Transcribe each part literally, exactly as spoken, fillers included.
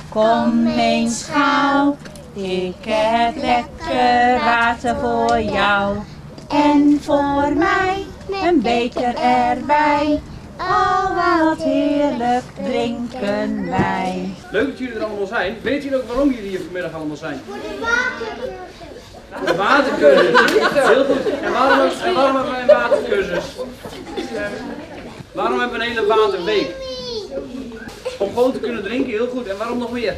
Kom eens gauw, ik heb lekker water voor jou. En voor mij een beker erbij. Oh, wat heerlijk drinken wij. Leuk dat jullie er allemaal zijn. Weet jullie ook waarom jullie hier vanmiddag allemaal zijn? Voor de watercursus. De watercursus. Heel goed. En waarom, en waarom hebben wij een watercursus? Waarom hebben we een hele waterweek? Om gewoon te kunnen drinken, heel goed. En waarom nog meer?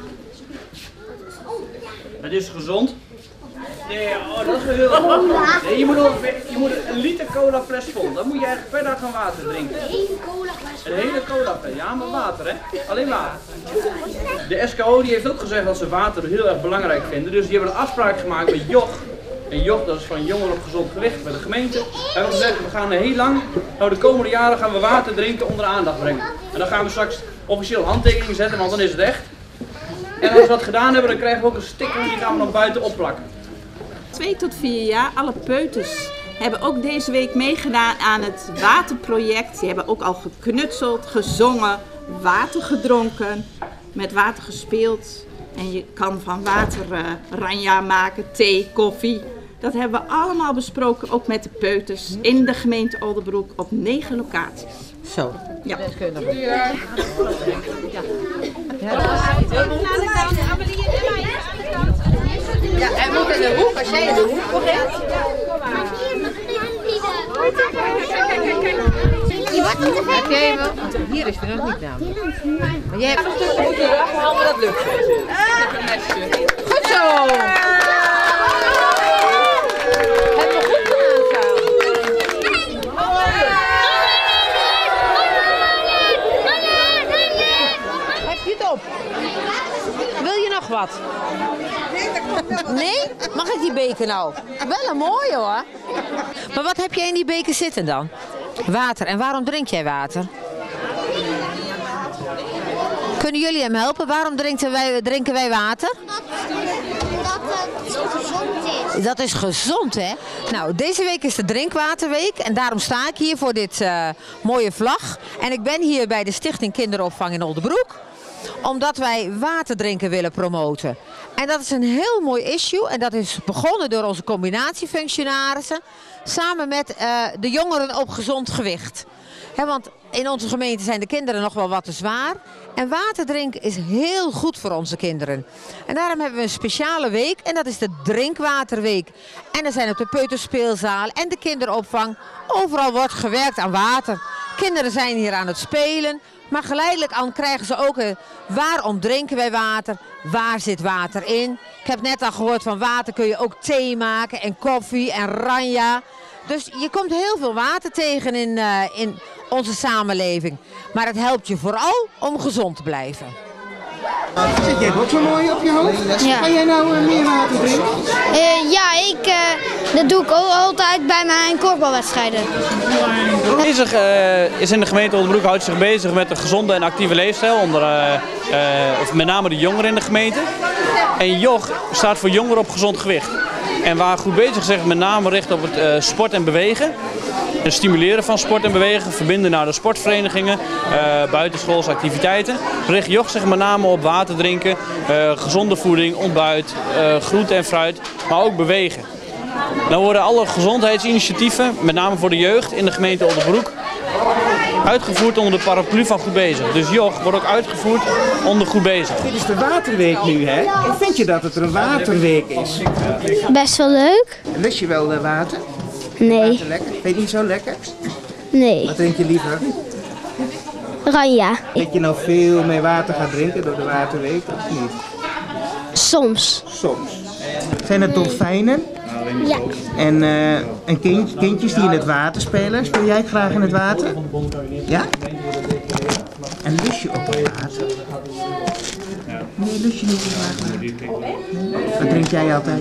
Het is gezond. Nee, oh, dat is wel heel goed. Nee, je moet, nog, je moet een liter cola fles vol. Dan moet je eigenlijk per dag gaan water drinken. Een hele cola fles. Een hele cola fles. Ja, maar water, hè? Alleen water. De S K O die heeft ook gezegd dat ze water heel erg belangrijk vinden. Dus die hebben een afspraak gemaakt met Joch. En Joch, dat is van Jongeren op Gezond Gewicht bij de gemeente. We hebben gezegd, we gaan heel lang, nou de komende jaren gaan we water drinken onder de aandacht brengen. En dan gaan we straks officieel handtekeningen zetten, want dan is het echt. En als we dat gedaan hebben, dan krijgen we ook een sticker die gaan we nog buiten opplakken. Twee tot vier jaar, alle peuters hebben ook deze week meegedaan aan het waterproject. Die hebben ook al geknutseld, gezongen, water gedronken, met water gespeeld. En je kan van water uh, ranja maken, thee, koffie. Dat hebben we allemaal besproken, ook met de peuters in de gemeente Oldenbroek op negen locaties. Zo. Ja. Dat kunnen we. Ja. Ja, hij moet in de hoek, als jij in de hoek komt. Je wordt niet te ver. Heb jij wel? Hier is er nog niet namelijk. Maar jij hebt een stukje moeten eraf, maar dat lukt. Goed zo! Heb je goed gedaan samen? Heb je het op? Wil je nog wat? Nee? Mag ik die beker nou? Wel een mooie hoor. Maar wat heb jij in die beker zitten dan? Water. En waarom drink jij water? Kunnen jullie hem helpen? Waarom drinken wij, drinken wij water? Dat het gezond is. Dat is gezond, hè? Nou, deze week is de Drinkwaterweek en daarom sta ik hier voor dit uh, mooie vlag. En ik ben hier bij de Stichting Kinderopvang in Oldenbroek, omdat wij waterdrinken willen promoten. En dat is een heel mooi issue en dat is begonnen door onze combinatiefunctionarissen samen met uh, de jongeren op gezond gewicht. He, want in onze gemeente zijn de kinderen nog wel wat te zwaar. En water drinken is heel goed voor onze kinderen. En daarom hebben we een speciale week en dat is de Drinkwaterweek. En er zijn op de peuterspeelzaal en de kinderopvang, overal wordt gewerkt aan water. Kinderen zijn hier aan het spelen. Maar geleidelijk aan krijgen ze ook een, waarom drinken wij water? Waar zit water in? Ik heb net al gehoord van water kun je ook thee maken en koffie en ranja. Dus je komt heel veel water tegen in, uh, in onze samenleving. Maar het helpt je vooral om gezond te blijven. Zit jij ook zo mooi op je hoofd? Ja. Kan jij nou uh, meer water drinken? Uh, ja, ik, uh, dat doe ik ook altijd bij mijn korfbalwedstrijden. Bezig uh, is in de gemeente Oldenbroek houdt zich bezig met een gezonde en actieve leefstijl, onder, uh, uh, of met name de jongeren in de gemeente. En Joch staat voor Jongeren op Gezond Gewicht. En waar Goed Bezig zich met name richt op het uh, sport en bewegen. Het stimuleren van sport en bewegen, verbinden naar de sportverenigingen, uh, buitenschoolse activiteiten. Richt Joch zich met name op water drinken, uh, gezonde voeding, ontbijt, uh, groente en fruit, maar ook bewegen. Dan worden alle gezondheidsinitiatieven, met name voor de jeugd in de gemeente Oldenbroek, uitgevoerd onder de paraplu van Goed Bezig. Dus Joch wordt ook uitgevoerd onder Goed Bezig. Dit is de waterweek nu, hè? Hoe vind je dat het een waterweek is? Best wel leuk? Lust je wel uh, water? Nee. Water lekker? Vind je het niet zo lekker? Nee. Wat drink je liever? Ranja. Dat je nou veel meer water gaat drinken door de waterweek, of niet? Soms. Soms. Zijn het dolfijnen? Ja. En, uh, en kind, kindjes die in het water spelen. Speel jij graag in het water? Ja? En lust je ook op water? Nee, lust je niet zo graag water? Wat drink jij altijd?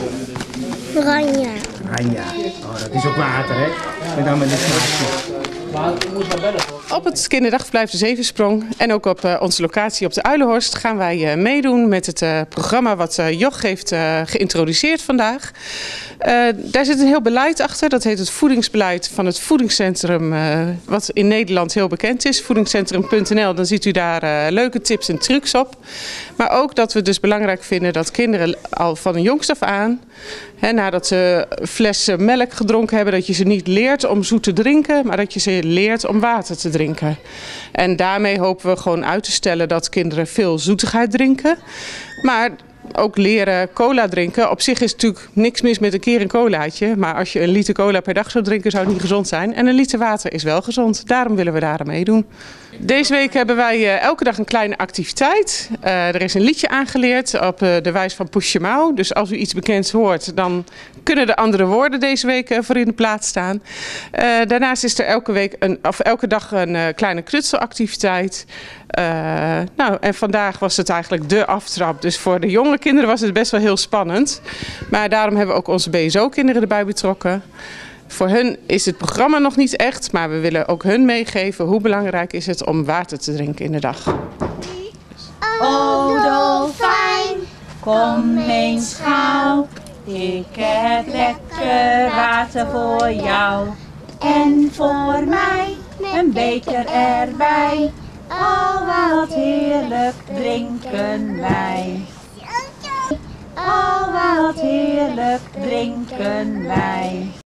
Ranja. Ranja. Oh, dat is ook water, hè? En dan met een smaakje. Op het kinderdagverblijf De Zevensprong en ook op uh, onze locatie op de Uilenhorst gaan wij uh, meedoen met het uh, programma wat uh, Joch heeft uh, geïntroduceerd vandaag. Uh, daar zit een heel beleid achter, dat heet het voedingsbeleid van het voedingscentrum uh, wat in Nederland heel bekend is, voedingscentrum punt n l. Dan ziet u daar uh, leuke tips en trucs op. Maar ook dat we het dus belangrijk vinden dat kinderen al van een jongst af aan, hè, nadat ze flessen melk gedronken hebben, dat je ze niet leert om zoet te drinken, maar dat je ze leert om water te drinken. En daarmee hopen we gewoon uit te stellen dat kinderen veel zoetigheid drinken. Maar ook leren cola drinken. Op zich is natuurlijk niks mis met een keer een colaatje. Maar als je een liter cola per dag zou drinken, zou het niet gezond zijn. En een liter water is wel gezond. Daarom willen we daar aan meedoen. Deze week hebben wij uh, elke dag een kleine activiteit. Uh, er is een liedje aangeleerd op uh, de wijs van Pushemau. Dus als u iets bekends hoort, dan kunnen de andere woorden deze week uh, voor in de plaats staan. Uh, daarnaast is er elke, week een, of elke dag een uh, kleine knutselactiviteit. Uh, nou, en vandaag was het eigenlijk de aftrap. Dus voor de jonge kinderen was het best wel heel spannend. Maar daarom hebben we ook onze B S O-kinderen erbij betrokken. Voor hun is het programma nog niet echt, maar we willen ook hun meegeven hoe belangrijk is het om water te drinken in de dag. O dolfijn, kom eens gauw. Ik heb lekker water voor jou. En voor mij een beker erbij. Oh, wat heerlijk drinken wij. Oh, wat heerlijk drinken wij.